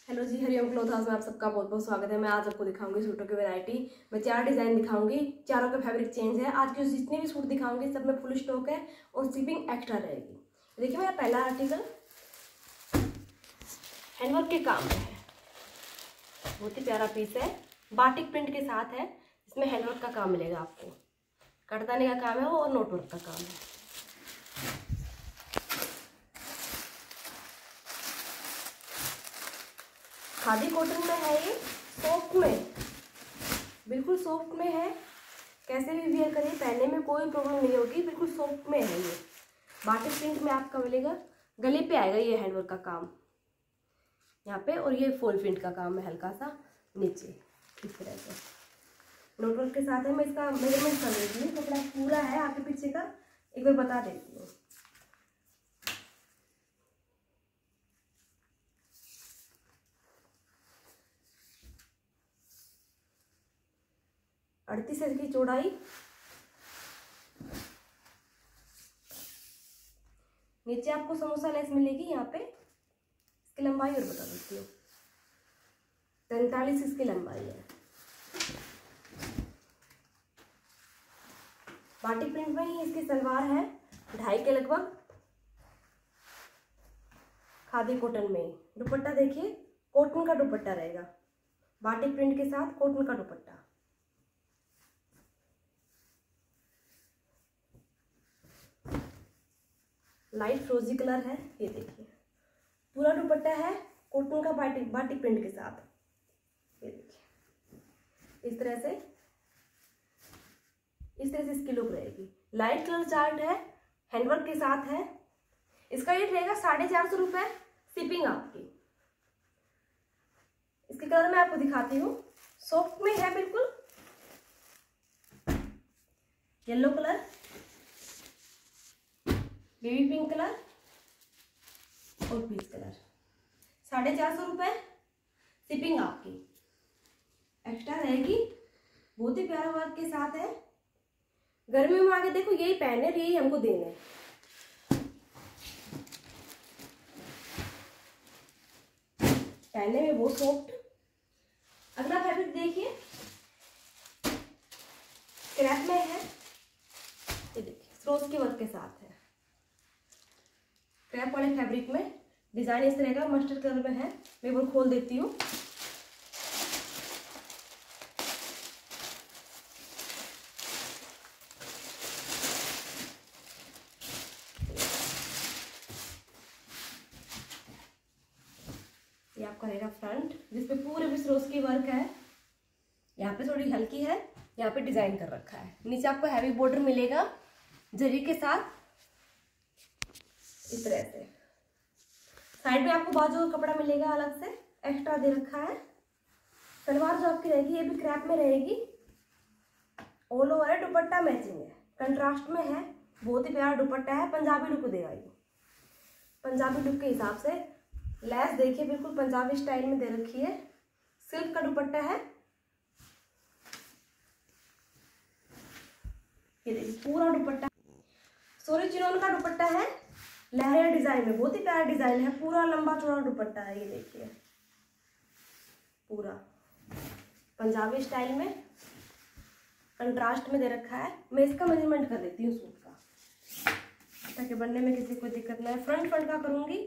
Hello जी, Hariom cloth house में आप सबका बहुत बहुत स्वागत है। मैं आज आपको दिखाऊंगी सूटों की वैरायटी। मैं 4 डिजाइन दिखाऊंगी, चारों का फैब्रिक चेंज है। आज के जितने भी सूट दिखाऊंगी सब में फुल स्टॉक है और शिपिंग एक्स्ट्रा रहेगी। देखिए मेरा पहला आर्टिकल हैंडवर्क के काम में है, बहुत ही प्यारा पीस है, बाटिक प्रिंट के साथ है। इसमें हैंडवर्क का काम मिलेगा आपको, कटदाने का काम है वो और नोटवर्क का काम है। खादी कॉटन में है, ये सॉफ्ट में, बिल्कुल सॉफ्ट में है। कैसे भी वियर करिए, पहनने में कोई प्रॉब्लम नहीं होगी, बिल्कुल सॉफ्ट में है। ये बाटिक प्रिंट में आपका मिलेगा, गले पे आएगा ये हैंडवर्क का काम यहाँ पे, और ये फॉल प्रिंट का काम है हल्का सा नीचे इस तरह से नोटवर्क के साथ है। मैं इसका मेजरमेंट कर देती हूँ, कपड़ा पूरा है आगे पीछे का, एक बार बता देती हूँ। अड़तीस इंच की चौड़ाई, नीचे आपको समोसा लेस मिलेगी यहाँ पे। इसकी लंबाई और बता देती हूँ, 43 इसकी लंबाई है। बाटिक प्रिंट में ही इसकी सलवार है, 2.5 के लगभग, खादी कॉटन में। दुपट्टा देखिए, कॉटन का दुपट्टा रहेगा, बाटिक प्रिंट के साथ कॉटन का दुपट्टा। लाइट फ्रोजी कलर है, ये देखिए पूरा दुपट्टा है कॉटन का बाटिक प्रिंट के साथ। ये देखिए इस तरह से इसकी लुक रहेगी। लाइट कलर चार्ट है, हैंडवर्क के साथ है। इसका रेट रहेगा 450 रुपये, शिपिंग आपकी। इसके कलर मैं आपको दिखाती हूँ, सॉफ्ट में है बिल्कुल, yellow colour, baby pink colour और पीच कलर। 450 रुपये, शिपिंग आपकी एक्स्ट्रा रहेगी। बहुत ही प्यारा वर्क के साथ है। गर्मी में आगे देखो यही पहने, यही हमको देने। पहनने में बहुत सॉफ्ट। अगला फैब्रिक देखिए, क्रैप में है, ये देखिए स्रोज के वर्क के साथ है। क्रैप वाले फैब्रिक में डिजाइन इस तरह का मस्टर्ड कलर में है। मैं वो खोल देती हूँ। ये आपका रहेगा फ्रंट, जिसपे पूरे भी सरोज की वर्क है। यहाँ पे थोड़ी हल्की है, यहाँ पे डिजाइन कर रखा है। नीचे आपको हैवी बॉर्डर मिलेगा जरी के साथ इस तरह से। साइड में आपको बाजू का कपड़ा मिलेगा अलग से, एक्स्ट्रा दे रखा है। सलवार जो आपकी रहेगी ये भी क्रैप में रहेगी, ऑल ओवर है, दुपट्टा मैचिंग है, कंट्रास्ट में है, बहुत ही प्यारा दुपट्टा है, पंजाबी लुक देगा ये। पंजाबी लुक के हिसाब से लेस देखिए बिल्कुल पंजाबी स्टाइल में दे रखी है। सिल्क का दुपट्टा है, ये देखिए पूरा दुपट्टा सोरी चिनोन का दुपट्टा है, लहरिया डिजाइन में, बहुत ही प्यारा डिजाइन है। पूरा लंबा चौड़ा दुपट्टा है, ये देखिए पूरा पंजाबी स्टाइल में कंट्रास्ट में दे रखा है। मैं इसका मेजरमेंट कर देती हूँ सूट का, ताकि बनने में किसी को दिक्कत ना है। फ्रंट का करूंगी,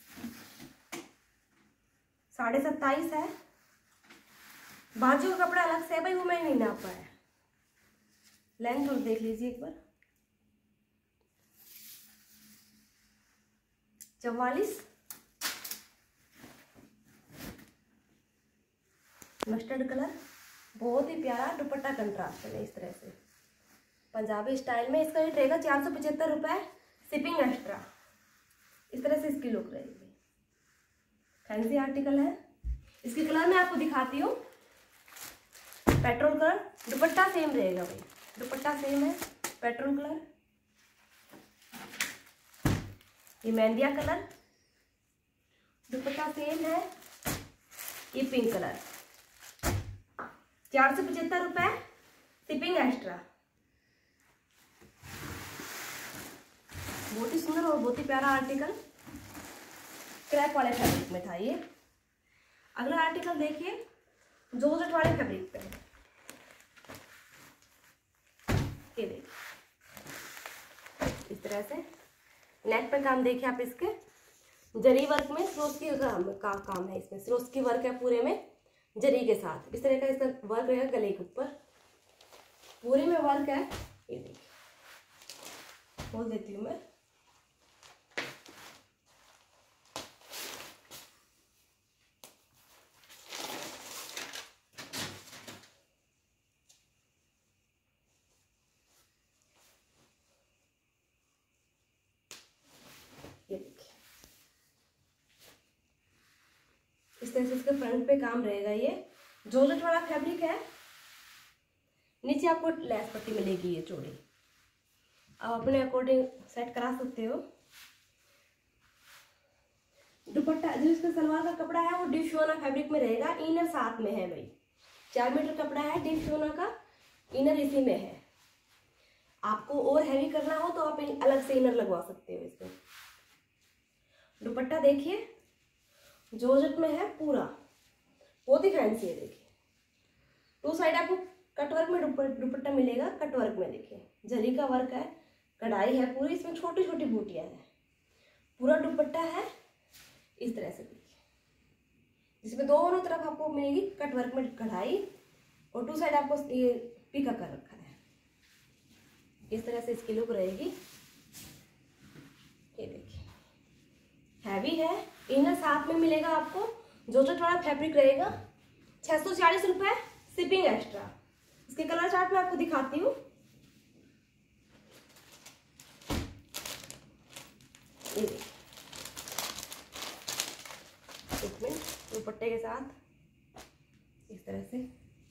27.5 है। बाजू का कपड़ा अलग से है भाई, वो मैं नहीं नापा है। लेंथ और देख लीजिए एक बार, 44। मस्टर्ड कलर, बहुत ही प्यारा दुपट्टा कंट्रास्ट है इस तरह से पंजाबी स्टाइल में। इसका रेट रहेगा 475 रुपये, शिपिंग एक्स्ट्रा। इस तरह से इसकी लुक रहेगी, फैंसी आर्टिकल है। इसके कलर मैं आपको दिखाती हूँ। पेट्रोल कलर, दुपट्टा सेम रहेगा भाई, दुपट्टा सेम है, पेट्रोल कलर, ये मेहंदिया कलर, दुपट्टा सेम है, ये पिंक कलर। 475 रुपये, शिपिंग एक्स्ट्रा। बहुत ही सुंदर और बहुत ही प्यारा आर्टिकल, क्रैप वाले फैब्रिक में था ये। अगला आर्टिकल देखिए, जॉर्जेट वाले फैब्रिक पे है। ये देखिए इस तरह से नेक पे काम देखिए आप, इसके जरी वर्क में सिरोस्की का काम है, इसमें सिरोस्की वर्क है पूरे में जरी के साथ। इस तरह का इसका वर्क रहेगा गले के ऊपर, पूरे में वर्क है। ये देखिए खोल देती हूँ मैं। ये देखिए इस तरह से इसके फ्रंट पे काम रहेगा। ये जॉर्जेट वाला फैब्रिक है। नीचे आपको लेस पट्टी मिलेगी ये चौड़ी, आप अपने अकॉर्डिंग सेट करा सकते हो। दुपट्टा जो इसका सलवार का कपड़ा है वो डीप शिफॉन फैब्रिक में रहेगा, इनर साथ में है भाई। 4 मीटर कपड़ा है डीप शिफॉन का, इनर इसी में है। आपको और हैवी करना हो तो आप अलग से इनर लगवा सकते हो इसमें। दुपट्टा देखिए जॉर्जेट में है पूरा, बहुत ही फैंसी है। देखिए 2 साइड आपको कटवर्क में दुपट्टा मिलेगा। कटवर्क में देखिए जरी का वर्क है, कढ़ाई है पूरी, इसमें छोटी छोटी बूटियां हैं। पूरा दुपट्टा है इस तरह से देखिए, जिसमें दोनों तरफ आपको मिलेगी कटवर्क में कढ़ाई, और 2 साइड आपको ये पिका कर रखा है। इस तरह से इसकी लुक रहेगी। ये देखिए हैवी है, इनर साथ में मिलेगा आपको। जॉर्जेट वाला फैब्रिक रहेगा। 640 रुपये, शिपिंग एक्स्ट्रा। इसके कलर चार्ट में आपको दिखाती हूँ। ये देखिए एक मिनट, दुपट्टे के साथ इस तरह से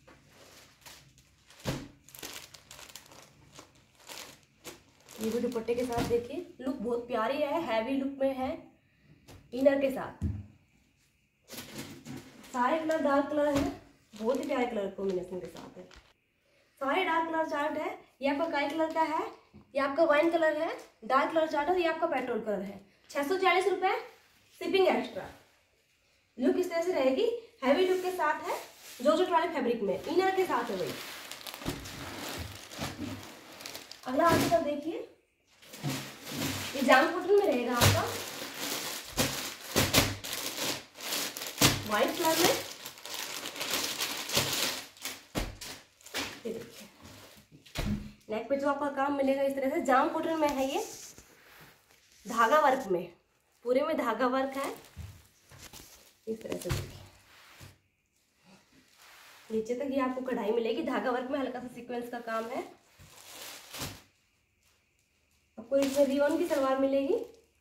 ये भी दुपट्टे के साथ देखिए, लुक बहुत प्यारी है, हैवी लुक में है इनर के साथ। सारे कलर डार्क कलर है, बहुत ही प्यारे कलर कॉम्बिनेशन के साथ है। सारे डार्क कलर चार्ट है। ये आपका काई कलर का है, ये आपका वाइन कलर है, डार्क कलर चार्ट है, ये आपका पेट्रोल कलर है। 640 रुपये, शिपिंग एक्स्ट्रा। लुक इस तरह से रहेगी, हैवी लुक के साथ है, जॉर्जेट वाले फैब्रिक में इनर के साथ है वही। अगला आर्टिकल देखिए, ये जाम कॉटन में रहेगा आपका, व्हाइट कलर में। ये देखिए नेक पे जो आपका काम मिलेगा इस तरह से, जाम कॉटन में है ये, धागा वर्क में, पूरे में धागा वर्क है इस तरह से। देखिए नीचे तक ये आपको कढ़ाई मिलेगी, धागा वर्क में हल्का सा सीक्वेंस का काम है। आपको इसमें रियोन की सलवार मिलेगी।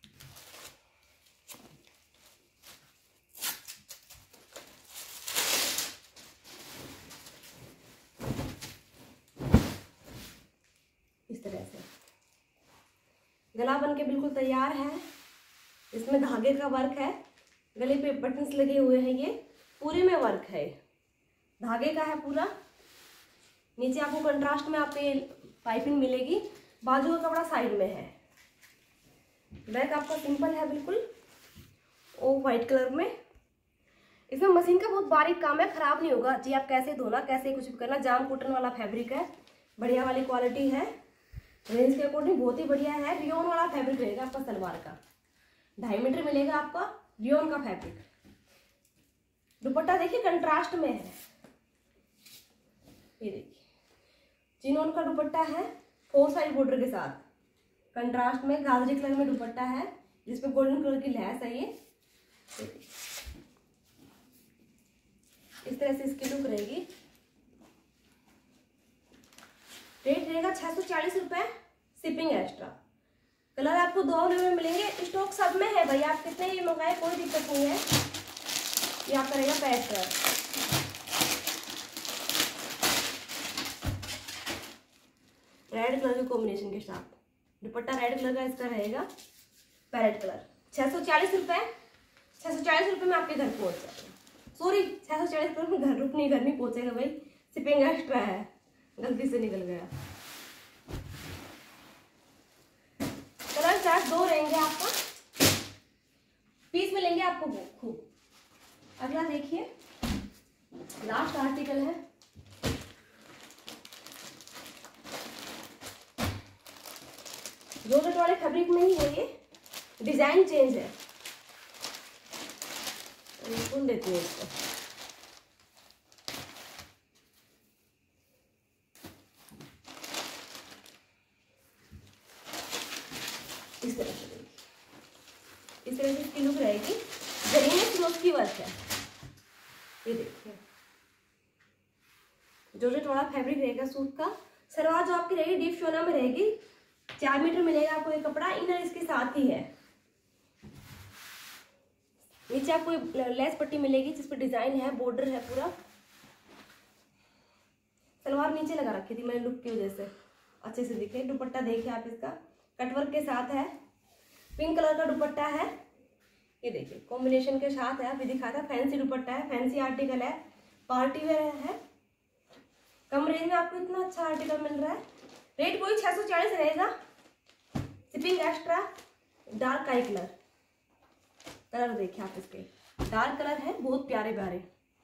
इस तरह से गला बन के बिल्कुल तैयार है। इसमें धागे का वर्क है, गले पे बटन्स लगे हुए हैं, ये पूरे में वर्क है, धागे का है पूरा। नीचे आपको कंट्रास्ट में आपके पाइपिंग मिलेगी। बाजू का कपड़ा साइड में है। बैक आपका सिंपल है बिल्कुल, ओ वाइट कलर में। इसमें मशीन का बहुत बारीक काम है, खराब नहीं होगा जी। आप कैसे धोना, कैसे कुछ भी करना। जाम कॉटन वाला फैब्रिक है, बढ़िया वाली क्वालिटी है, रेंज के अकॉर्डिंग बहुत ही बढ़िया है। रियोन वाला फैब्रिक रहेगा आपका सलवार का, 2.5 मीटर मिलेगा आपका रियोन का फैब्रिक। दुपट्टा देखिए कंट्रास्ट में है। ये देखिए चिनोन का दुपट्टा है, 4 साइड बॉर्डर के साथ, कंट्रास्ट में गाजरी कलर में दुपट्टा है, जिसपे गोल्डन कलर की लैस है। ये इस तरह से इसकी लुक रहेगी। रेट रहेगा 640 रुपये, शिपिंग एक्स्ट्रा। कलर आपको 2 में मिलेंगे, स्टॉक सब में है भाई, आप कितने ही मंगाए कोई दिक्कत नहीं है। ये आपका रहेगा पैरेट कलर, रेड कलर के कॉम्बिनेशन के साथ। दुपट्टा रेड कलर का इसका रहेगा, पैरेट कलर। 640 रुपये, 640 रुपये में आपके घर पहुंच जाएगा। सॉरी 640 रुपये में घर नहीं पहुंचेगा भाई, शिपिंग एक्स्ट्रा है, गलती से निकल गया। कलर चार्ट 2 रहेंगे आपका, पीस में लेंगे आपको खूब। अगला देखिए, लास्ट आर्टिकल है। जॉर्जेट वाले फैब्रिक में ही है ये, डिजाइन चेंज है। खोल देती हूँ इसको। इस तरह से देखिए, इस तरह से इसकी लुक रहेगी। जरीने स्लोप की वर्क है, ये देखिए। जॉर्जेट वाला फैब्रिक रहेगा सूट का। सलवार जो आपकी रहेगी डीप शोना में रहेगी। 4 मीटर मिलेगा आपको ये कपड़ा। इनर इसके साथ ही है। नीचे आपको लेस पट्टी मिलेगी जिस पर डिजाइन है, बॉर्डर है पूरा। सलवार नीचे लगा रखी थी मैंने लुक की वजह से, अच्छे से दिखे। दुपट्टा देखिए आप, इसका कटवर्क के साथ है। पिंक कलर का दुपट्टा है, ये देखिए कॉम्बिनेशन के साथ है। अभी दिखा था, फैंसी दुपट्टा है, फैंसी आर्टिकल है, पार्टी वेयर है। कम रेंज में आपको इतना अच्छा आर्टिकल मिल रहा है। रेट वही 640 रहेगा, shipping extra. Dark eye colour, colour देखिए आप, इसके डार्क कलर है, बहुत प्यारे प्यारे।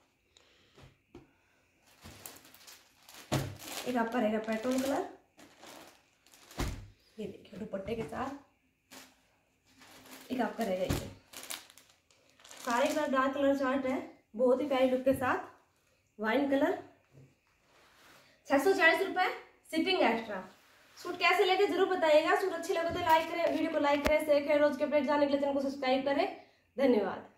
एक आपका रहेगा पेट्रोल कलर, ये देखिए दुपट्टे के साथ। एक आपका रहेगा ये, सारे कलर डार्क कलर चार्ट है, बहुत ही प्यारी लुक के साथ। वाइन कलर, 640 रुपए, शिपिंग एक्स्ट्रा। सूट कैसे लगे जरूर बताइएगा। सूट अच्छे लगे तो लाइक करें, वीडियो को लाइक करें, शेयर करें। रोज के अपडेट जानने के लिए चैनल को सब्सक्राइब करें। धन्यवाद।